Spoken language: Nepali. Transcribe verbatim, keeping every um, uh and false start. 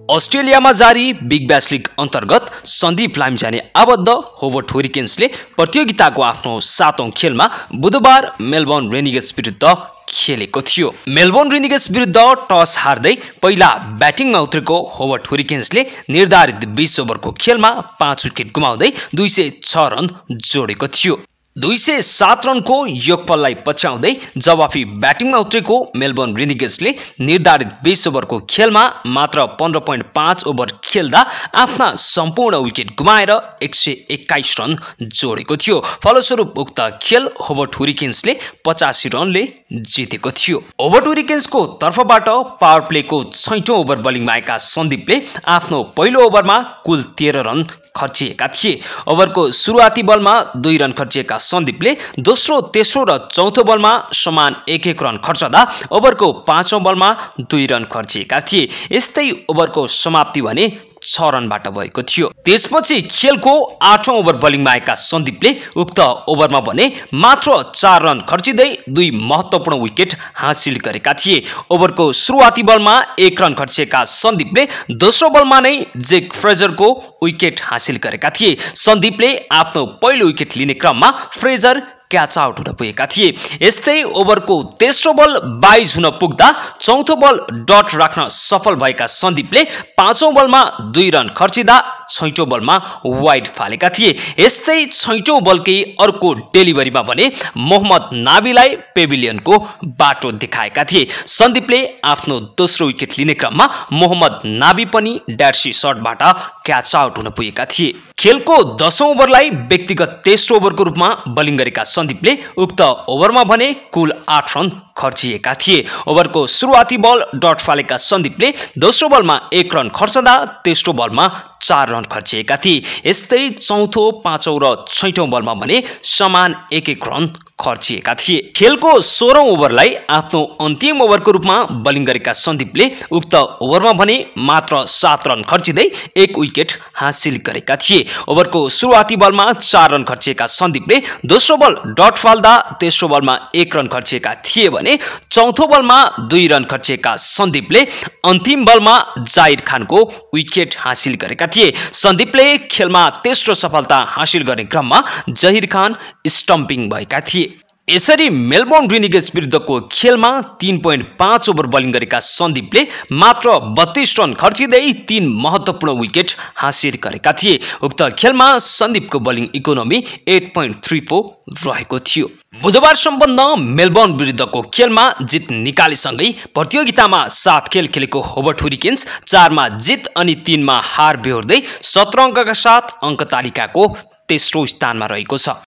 अस्ट्रेलियामा जारी बिग ब्यास लिग अन्तर्गत सन्दीप लामिछाने आबद्ध होबर्ट हुरिकेन्सले प्रतियोगिताको आफ्नो सातौं खेलमा बुधबार मेलबर्न रेनिगेट्स विरुद्ध खेलेको थियो। मेलबर्न रेनिगेट्स विरुद्ध टस हार्दै पहिला ब्याटिङमा उत्रेको होबर्ट हुरिकेन्सले निर्धारित बीस ओभरको खेलमा पाँच विकेट गुमाउँदै दुई सय छ रन जोडेको थियो। दुई सय सात रनको योगफललाई पछ्याउँदै जवाफी ब्याटिङमा उत्रेको मेलबर्न रेनिगेट्सले निर्धारित बीस ओभरको खेलमा मात्र पन्ध्र पोइन्ट पाँच ओभर खेल्दा आफ्ना सम्पूर्ण विकेट गुमाएर एक सय एक्काइस रन जोडेको थियो। फलस्वरूप उक्त खेल होबर्ट हुरिकेन्सले पचासी रनले जितेको थियो। होबर्ट हुरिकेन्सको तर्फबाट पावर प्लेको छैटौं ओभर बलिङमा आएका सन्दीपले आफ्नो पहिलो ओभरमा कुल तेह्र रन खर्चिएका थिए। ओभरको सुरुवाती बलमा दुई रन खर्चिएका सन्दीपले दोस्रो, तेस्रो र चौथो बलमा समान एक एक रन खर्चदा ओभरको पाँचौं बलमा दुई रन खर्चिएका थिए। यस्तै ओभरको समाप्ति भने छ रनबाट भएको थियो। त्यसपछि खेलको आठौं ओभर बलिङमा आएका सन्दीपले उक्त ओभरमा भने मात्र चार रन खर्चिँदै दुई महत्त्वपूर्ण विकेट हासिल गरेका थिए। ओभरको सुरुवाती बलमा एक रन खर्चिएका सन्दीपले दोस्रो बलमा नै जेक फ्रेजरको विकेट हासिल गरेका थिए। सन्दीपले आफ्नो पहिलो विकेट लिने क्रममा फ्रेजर क्याच आउट हुन पुगेका थिए। यस्तै ओभरको तेस्रो बल बाइस हुन पुग्दा चौथो बल डट राख्न सफल भएका सन्दीपले पाँचौं बलमा दुई रन खर्चिँदा छैटौं बलमा वाइड फालेका थिए। यस्तै छैटौं बलकै अर्को डेलिभरीमा भने मोहम्मद नाबीलाई पेभिलियनको बाटो देखाएका थिए। सन्दीपले आफ्नो दोस्रो विकेट लिने क्रममा मोहम्मद नाबी पनि ड्यार्सी शटबाट क्याच आउट हुन पुगेका थिए। खेलको दशौं ओभरलाई व्यक्तिगत तेस्रो ओभरको रूपमा बलिङ गरेका सन्दीपले उक्त ओभरमा भने कुल आठ रन खर्चिएका थिए। ओभरको सुरुवाती बल डट फालेका सन्दीपले दोस्रो बलमा एक रन खर्चदा तेस्रो बलमा चार रन खर्चिएका थिए। यस्तै चौथो, पाँचौं र छैटौं बलमा भने समान एक एक रन खर्चिएका थिए। खेलको सोह्रौं ओभरलाई आफ्नो अन्तिम ओभरको रूपमा बलिङ गरेका सन्दीपले उक्त ओभरमा भने मात्र सात रन खर्चिँदै एक विकेट हासिल गरेका थिए। ओभरको सुरुवाती बलमा चार रन खर्चिएका सन्दीपले दोस्रो बल डट फाल्दा तेस्रो बलमा एक रन खर्चिएका थिए भने चौथो बलमा दुई रन खर्चिएका सन्दीपले अन्तिम बलमा जाहिर खानको विकेट हासिल गरेका थिए। सन्दीपले खेलमा तेस्रो सफलता हासिल गर्ने क्रममा जाहिर खान स्टम्पिङ भएका थिए। यसरी मेलबर्न रेनिगेट्स विरुद्धको खेलमा तीन पोइन्ट पाँच ओभर बलिङ गरेका सन्दीपले मात्र बत्तीस रन खर्चिँदै तीन महत्त्वपूर्ण विकेट हासिल गरेका थिए। उक्त खेलमा सन्दीपको बलिङ इकोनोमी आठ पोइन्ट तीन चार रहेको थियो। बुधबार सम्पन्न मेलबर्न विरुद्धको खेलमा जित निकालेसँगै प्रतियोगितामा सात खेल खेलेको होबर्ट हुरिकेन्स चारमा जित अनि तीनमा हार बेहोर्दै सत्र अङ्कका साथ अङ्क तालिकाको तेस्रो स्थानमा रहेको छ।